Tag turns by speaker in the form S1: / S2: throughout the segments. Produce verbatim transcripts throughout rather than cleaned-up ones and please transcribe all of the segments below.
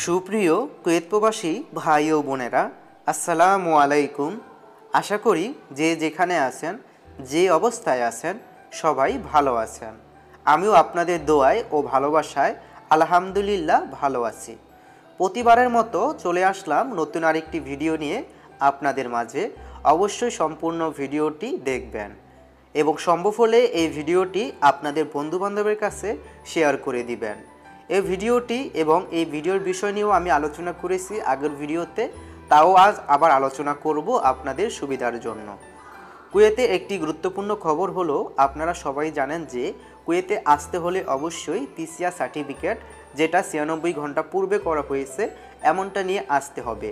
S1: সুপ্রিয় কুয়েত প্রবাসী ভাই ও বোনেরা, আসসালামু আলাইকুম। আশা করি যে যেখানে আছেন, যে অবস্থায় আছেন, সবাই ভালো আছেন। আমিও আপনাদের দোয়ায় ও ভালোবাসায় আলহামদুলিল্লাহ ভালো আছি। প্রতিবারের মতো চলে আসলাম নতুন আরেকটি ভিডিও নিয়ে আপনাদের মাঝে। অবশ্যই সম্পূর্ণ ভিডিওটি দেখবেন এবং সম্ভব হলে এই ভিডিওটি আপনাদের বন্ধুবান্ধবের কাছে শেয়ার করে দিবেন। এই ভিডিওটি এবং এই ভিডিওর বিষয় নিয়েও আমি আলোচনা করেছি আগের ভিডিওতে, তাও আজ আবার আলোচনা করব আপনাদের সুবিধার জন্য। কুয়েতে একটি গুরুত্বপূর্ণ খবর হলো, আপনারা সবাই জানেন যে কুয়েতে আসতে হলে অবশ্যই পিসিআর সার্টিফিকেট, যেটা ছিয়ানব্বই ঘন্টা পূর্বে করা হয়েছে, এমনটা নিয়ে আসতে হবে।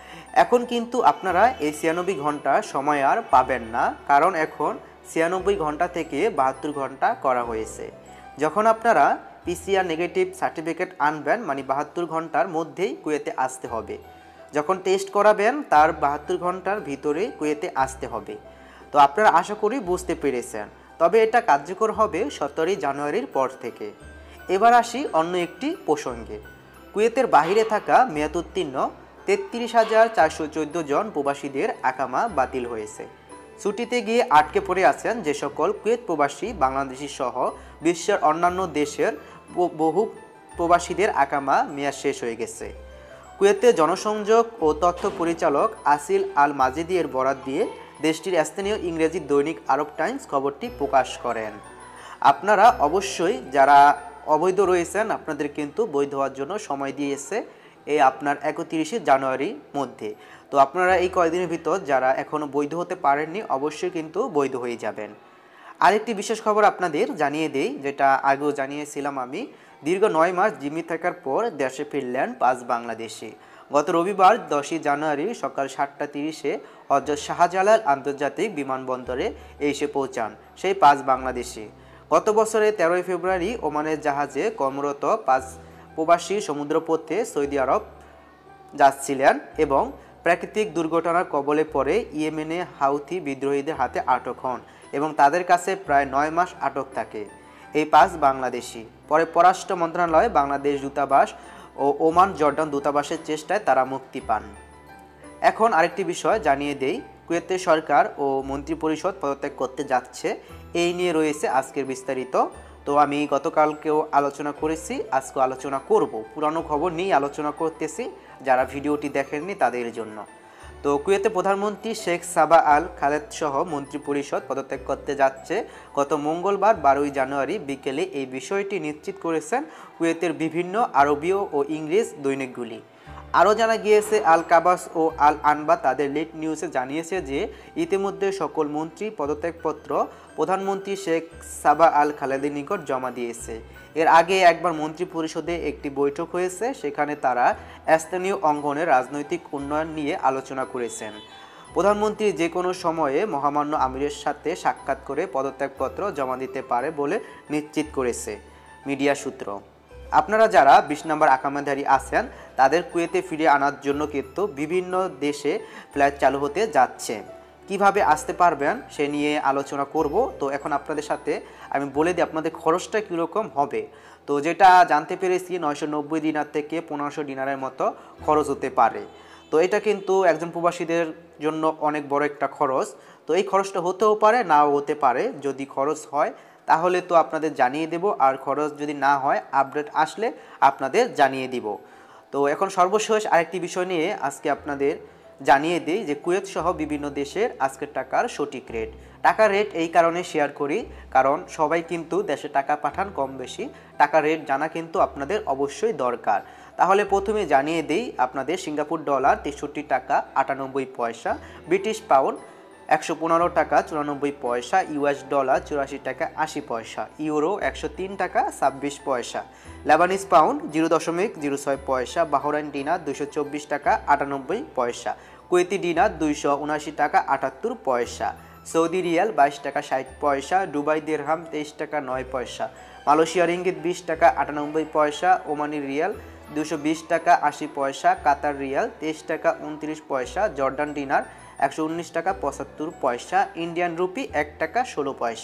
S1: এখন কিন্তু আপনারা এই ছিয়ানব্বই ঘন্টা সময় আর পাবেন না, কারণ এখন ছিয়ানব্বই ঘন্টা থেকে বাহাত্তর ঘন্টা করা হয়েছে। যখন আপনারা পিসিআর নেগেটিভ সার্টিফিকেট আনবেন, মানে বাহাত্তর ঘন্টার মধ্যেই কুয়েতে আসতে হবে। যখন টেস্ট করাবেন তার বাহাত্তর ঘন্টার ভিতরে কুয়েতে আসতে হবে। তো আপনারা আশা করি বুঝতে পেরেছেন। তবে এটা কার্যকর হবে সতেরোই জানুয়ারির পর থেকে। এবার আসি অন্য একটি প্রসঙ্গে। কুয়েতের বাহিরে থাকা মেয়াদ উত্তীর্ণ তেত্রিশ হাজার চারশো চোদ্দো জন প্রবাসীদের আকামা বাতিল হয়েছে। ছুটিতে গিয়ে আটকে পড়ে আছেন যে সকল কুয়েত প্রবাসী বাংলাদেশি সহ বিশ্বের অন্যান্য দেশের বহু প্রবাসীদের আকামা মেয়াদ শেষ হয়ে গেছে। কুয়েতের জনসংযোগ ও তথ্য পরিচালক আসিল আল মাজেদিয়ের বরাত দিয়ে দেশটির স্থানীয় ইংরেজি দৈনিক আরব টাইমস খবরটি প্রকাশ করেন। আপনারা অবশ্যই যারা অবৈধ রয়েছেন, আপনাদের কিন্তু বৈধ হওয়ার জন্য সময় দিয়েছে এই আপনার একত্রিশে জানুয়ারির মধ্যে। তো আপনারা এই কয়েকদিনের ভিতর যারা এখনও বৈধ হতে পারেননি, অবশ্যই কিন্তু বৈধ হয়ে যাবেন। আরেকটি বিশেষ খবর আপনাদের জানিয়ে দেই, যেটা আগেও জানিয়েছিলাম আমি। দীর্ঘ নয় মাস জিম্মি থাকার পর দেশে ফিরলেন পাঁচ বাংলাদেশি। গত রবিবার দশই জানুয়ারি সকাল সাতটা তিরিশে হযরত শাহজালাল আন্তর্জাতিক বিমানবন্দরে এসে পৌঁছান সেই পাঁচ বাংলাদেশি। গত বছরের তেরোই ফেব্রুয়ারি ওমানের জাহাজে কর্মরত পাঁচ প্রবাসী সমুদ্রপথে সৌদি আরব যাচ্ছিলেন এবং প্রাকৃতিক দুর্ঘটনার কবলে পড়ে ইয়েমেনে হাউথি বিদ্রোহীদের হাতে আটক হন এবং তাদের কাছে প্রায় নয় মাস আটক থাকে এই পাঁচ বাংলাদেশি। পরে পররাষ্ট্র মন্ত্রণালয়, বাংলাদেশ দূতাবাস ও ওমান জর্ডান দূতাবাসের চেষ্টায় তারা মুক্তি পান। এখন আরেকটি বিষয় জানিয়ে দেই, কুয়েতের সরকার ও মন্ত্রিপরিষদ পদত্যাগ করতে যাচ্ছে, এই নিয়ে রয়েছে আজকের বিস্তারিত। তো আমি গতকালকেও আলোচনা করেছি, আজকেও আলোচনা করব। পুরানো খবর নিয়ে আলোচনা করতেছি, যারা ভিডিওটি দেখেননি তাদের জন্য। তো কুয়েতে প্রধানমন্ত্রী শেখ সাবা আল খালেদ সহ মন্ত্রিপরিষদ পদত্যাগ করতে যাচ্ছে। গত মঙ্গলবার বারোই জানুয়ারি বিকেলে এই বিষয়টি নিশ্চিত করেছেন কুয়েতের বিভিন্ন আরবীয় ও ইংরেজ দৈনিকগুলি। আরও জানা গিয়েছে, আল কাবাস ও আল আনবা তাদের লিড নিউজে জানিয়েছে যে ইতিমধ্যে সকল মন্ত্রী পদত্যাগপত্র প্রধানমন্ত্রী শেখ সাবা আল খালেদের নিকট জমা দিয়েছে। এর আগে একবার মন্ত্রী পরিষদে একটি বৈঠক হয়েছে, সেখানে তারা স্থানীয় অঙ্গনের রাজনৈতিক উন্নয়ন নিয়ে আলোচনা করেছেন। প্রধানমন্ত্রী যে কোনো সময়ে মহামান্য আমিরের সাথে সাক্ষাৎ করে পদত্যাগপত্র জমা দিতে পারে বলে নিশ্চিত করেছে মিডিয়া সূত্র। আপনারা যারা বিশ নম্বর আকামাধারী আছেন, তাদের কুয়েতে ফিরে আনার জন্য কিন্তু বিভিন্ন দেশে ফ্লাইট চালু হতে যাচ্ছে। কিভাবে আসতে পারবেন সে নিয়ে আলোচনা করব। তো এখন আপনাদের সাথে আমি বলে দিই আপনাদের খরচটা কীরকম হবে। তো যেটা জানতে পেরেছি, নয়শো নব্বই দিনার থেকে পনেরোশো দিনারের মতো খরচ হতে পারে। তো এটা কিন্তু একজন প্রবাসীদের জন্য অনেক বড় একটা খরচ। তো এই খরচটা হতেও পারে, নাও হতে পারে। যদি খরচ হয় তাহলে তো আপনাদের জানিয়ে দেব, আর খরচ যদি না হয় আপডেট আসলে আপনাদের জানিয়ে দিব। তো এখন সর্বশেষ আরেকটি বিষয় নিয়ে আজকে আপনাদের জানিয়ে দিই যে কুয়েত সহ বিভিন্ন দেশের আজকের টাকার সঠিক রেট। টাকার রেট এই কারণে শেয়ার করি, কারণ সবাই কিন্তু দেশে টাকা পাঠান কম বেশি। টাকার রেট জানা কিন্তু আপনাদের অবশ্যই দরকার। তাহলে প্রথমে জানিয়ে দিই আপনাদের, সিঙ্গাপুর ডলার তেষট্টি টাকা আটানব্বই পয়সা, ব্রিটিশ পাউন্ড একশো পনেরো টাকা চুরানব্বই পয়সা, ইউএস ডলার চুরাশি টাকা আশি পয়সা, ইউরো একশো তিন টাকা ছাব্বিশ পয়সা, লেবানিজ পাউন্ড জিরো দশমিক জিরো ছয় পয়সা, বাহরাইন ডিনার দুইশো চব্বিশ টাকা আটানব্বই পয়সা, কুয়েতি ডিনার দুইশো উনআশি টাকা আটাত্তর পয়সা, সৌদি রিয়াল বাইশ টাকা ষাট পয়সা, দুবাই দিরহাম তেইশ টাকা নয় পয়সা, মালয়েশিয়া রিঙ্গিত বিশ টাকা আটানব্বই পয়সা, ওমানি রিয়াল দুশো বিশ টাকা আশি পয়সা, কাতার রিয়াল তেইশ টাকা উনত্রিশ পয়সা, জর্ডান ডিনার একশো উনিশ টাকা পঁচাত্তর পয়সা, ইন্ডিয়ান রুপি এক টাকা ষোলো পয়সা।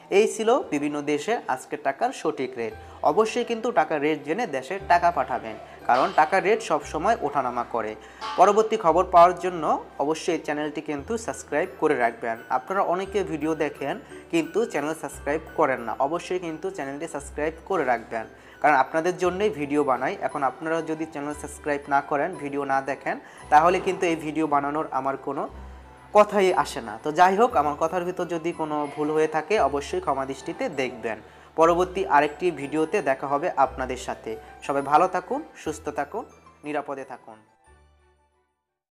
S1: এই ছিল বিভিন্ন দেশে আজকের টাকার সঠিক রেট। অবশ্যই কিন্তু টাকার রেট জেনে দেশে টাকা পাঠাবেন, কারণ টাকার রেট সবসময় ওঠানামা করে। পরবর্তী খবর পাওয়ার জন্য অবশ্যই এই চ্যানেলটি কিন্তু সাবস্ক্রাইব করে রাখবেন। আপনারা অনেকে ভিডিও দেখেন কিন্তু চ্যানেল সাবস্ক্রাইব করেন না, অবশ্যই কিন্তু চ্যানেলটি সাবস্ক্রাইব করে রাখবেন, কারণ আপনাদের জন্যই ভিডিও বানাই। এখন আপনারা যদি চ্যানেল সাবস্ক্রাইব না করেন, ভিডিও না দেখেন, তাহলে কিন্তু এই ভিডিও বানানোর আমার কোনো কথাই আসে না। তো যাই হোক, আমার কথার ভিতর যদি কোনো ভুল হয়ে থাকে অবশ্যই ক্ষমা দৃষ্টিতে দেখবেন। পরবর্তী আরেকটি ভিডিওতে দেখা হবে আপনাদের সাথে। সবাই ভালো থাকুন, সুস্থ থাকুন, নিরাপদে থাকুন।